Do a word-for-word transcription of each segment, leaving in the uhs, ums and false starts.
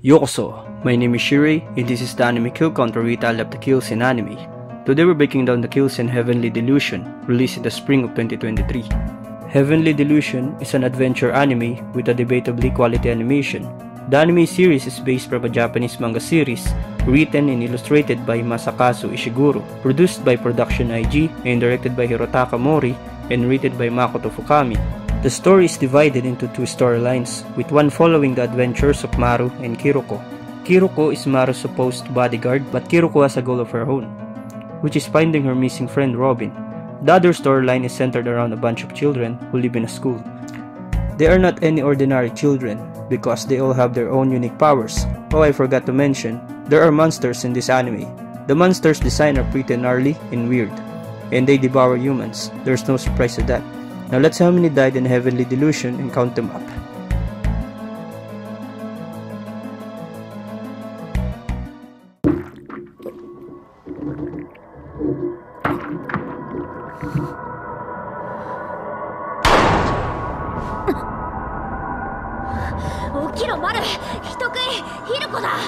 Yokoso, my name is Shirei, and this is the Anime Kill Counter retale of the kills in anime. Today we're breaking down the kills in Heavenly Delusion, released in the spring of twenty twenty-three. Heavenly Delusion is an adventure anime with a debatably quality animation. The anime series is based from a Japanese manga series, written and illustrated by Masakazu Ishiguro, produced by Production I G, and directed by Hirotaka Mori, and written by Makoto Fukami. The story is divided into two storylines, with one following the adventures of Maru and Kiroko. Kiroko is Maru's supposed bodyguard, but Kiroko has a goal of her own, which is finding her missing friend Robin. The other storyline is centered around a bunch of children who live in a school. They are not any ordinary children, because they all have their own unique powers. Oh, I forgot to mention, there are monsters in this anime. The monsters' design are pretty gnarly and weird, and they devour humans. There's no surprise to that. Now let's see how many died in Heavenly Delusion and count them up. Okiro Maru, Hitokui, Hirukoだ。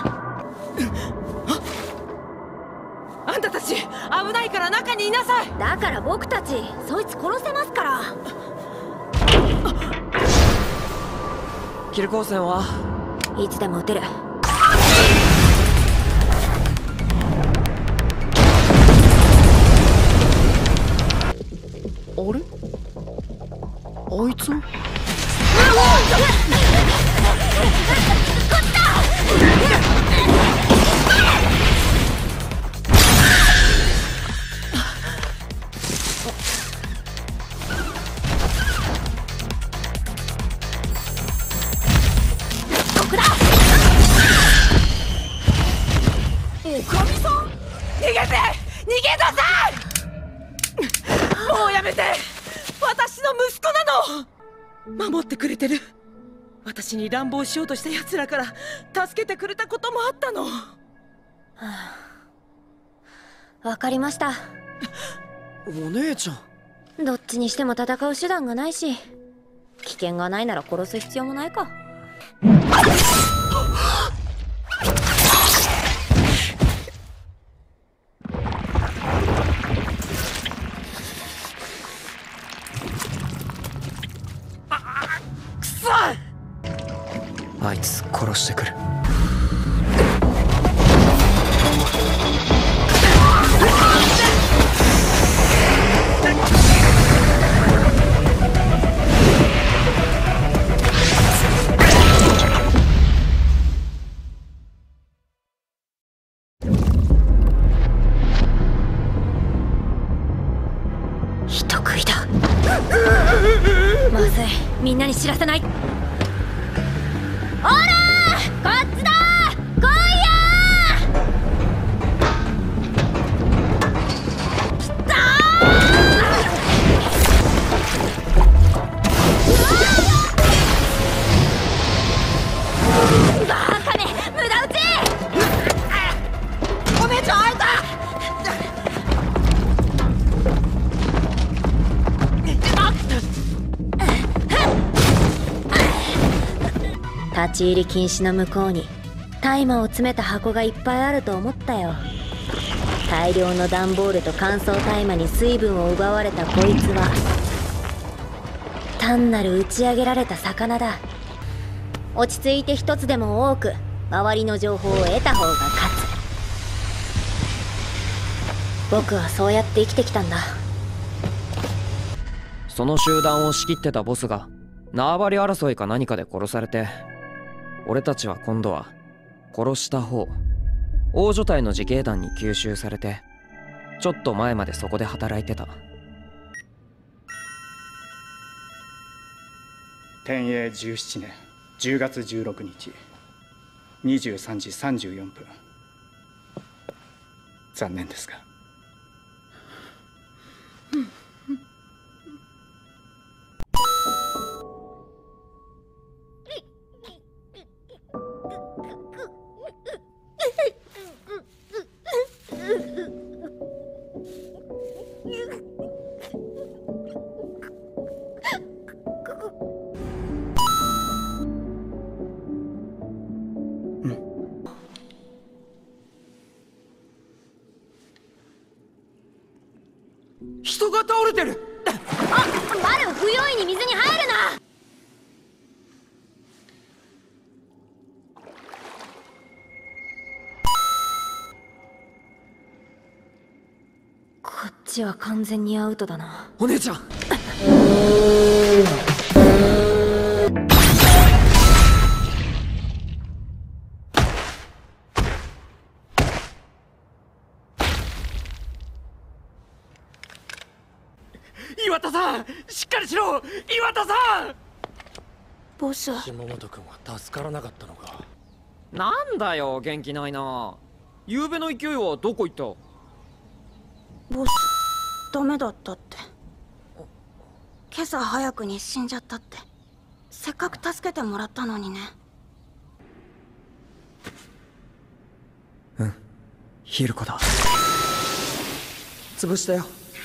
あんたたち危ないから中にいなさい。 だから僕たちそいつ殺せますから。 キル光線はいつでも撃てる。 あれあいつ逃げて！逃げなさい！もうやめて！私の息子なの！守ってくれてる。私に乱暴しようとした奴らから助けてくれたこともあったの。はあ、わかりました。 お姉ちゃん。どっちにしても戦う手段がないし、危険がないなら殺す必要もないか。 あいつ殺してくる。 人食いだ。まずい、みんなに知らせない。オラー、こっちだー、来いやー。きたー。バカめ、無駄撃ち。お姉ちゃん会えた。立ち入り禁止の向こうに大麻を詰めた箱がいっぱいあると思ったよ。大量の段ボールと乾燥大麻に水分を奪われたこいつは単なる打ち上げられた魚だ。落ち着いて一つでも多く周りの情報を得た方が勝つ。僕はそうやって生きてきたんだ。 その集団を仕切ってたボスが縄張り争いか何かで殺されて、俺たちは今度は殺した方大所帯の自警団に吸収されて、ちょっと前までそこで働いてた。 天永じゅうななねんじゅうがつじゅうろくにちにじゅうさんじさんじゅうよんぷん。残念ですが。 人が倒れてる。 あ、バル、不用意に水に入るな。こっちは完全にアウトだな。 お姉ちゃん。岩田さん、しっかりしろ。岩田さん。 ボス、 下本君は助からなかったのか。 なんだよ、元気ないな。昨べの勢いはどこ行った？ ボス、ダメだったって。今朝早くに死んじゃったって。せっかく助けてもらったのにね。 うん、ヒルコだ。潰したよ。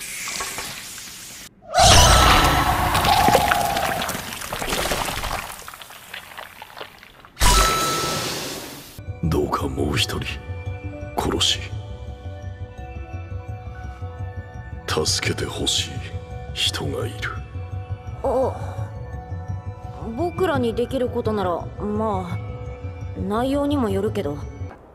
どうかもう一人殺し助けてほしい人がいる。 あ、僕らにできることならまあ内容にもよるけど。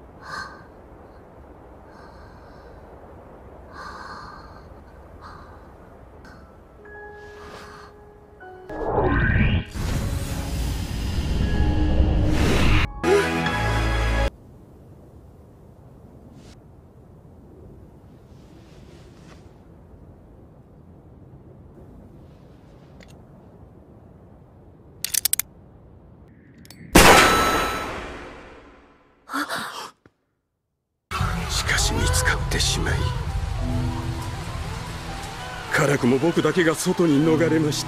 しかし見つかってしまい、辛くも僕だけが外に逃れました。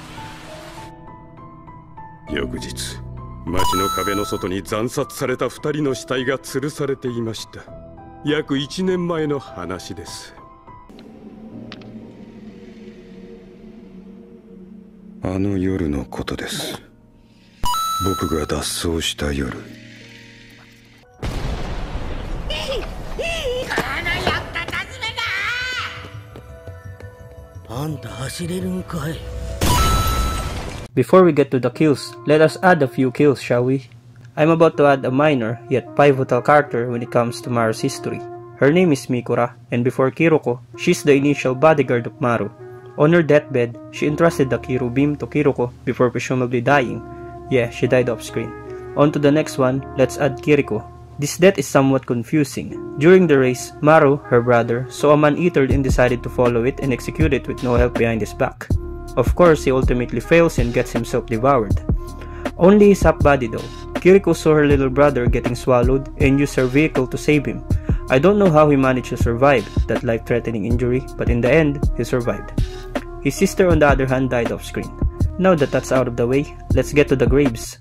翌日、町の壁の外に惨殺された二人の死体が吊るされていました。約一年前の話です。あの夜のことです。僕が脱走した夜。 あんた走れるんかい。 Before we get to the kills, let us add a few kills, shall we? I'm about to add a minor yet pivotal character when it comes to Maru's history. Her name is Mikura, and before Kiriko, she's the initial bodyguard of Maru. On her deathbed, she entrusted the Kiru beam to Kiriko before presumably dying. Yeah, she died off screen. On to the next one, let's add Kiriko. This death is somewhat confusing. During the race, Maru, her brother, saw a man-eater and decided to follow it and execute it with no help behind his back. Of course, he ultimately fails and gets himself devoured. Only his half-body though. Kiriko saw her little brother getting swallowed and used her vehicle to save him. I don't know how he managed to survive that life-threatening injury, but in the end, he survived. His sister on the other hand died off screen. Now that that's out of the way, let's get to the graves.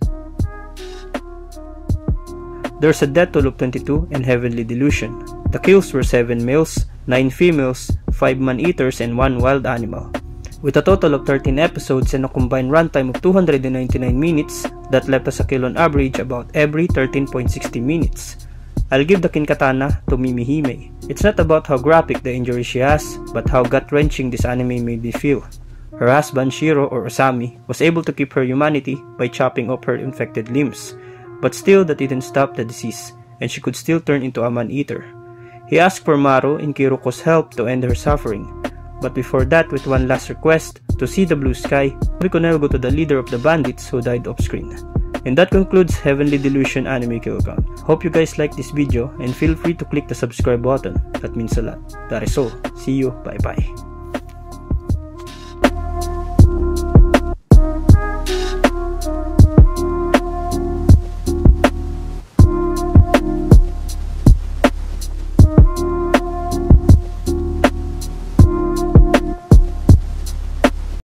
There's a death toll of twenty-two and Heavenly Delusion. The kills were seven males, nine females, five man-eaters, and one wild animal. With a total of thirteen episodes and a combined runtime of two hundred ninety-nine minutes, that left us a kill on average about every thirteen point six zero minutes. I'll give the Kinkatana to Mimihime. It's not about how graphic the injury she has, but how gut-wrenching this anime made me feel. Her husband Shiro, or Osami, was able to keep her humanity by chopping up her infected limbs. But still, that didn't stop the disease, and she could still turn into a man-eater. He asked for Maru and Kiroko's help to end her suffering. But before that, with one last request, to see the blue sky, we can now go to the leader of the bandits who died off-screen. And that concludes Heavenly Delusion Anime Kill Count. Hope you guys liked this video, and feel free to click the subscribe button. That means a lot. That is all. See you. Bye bye.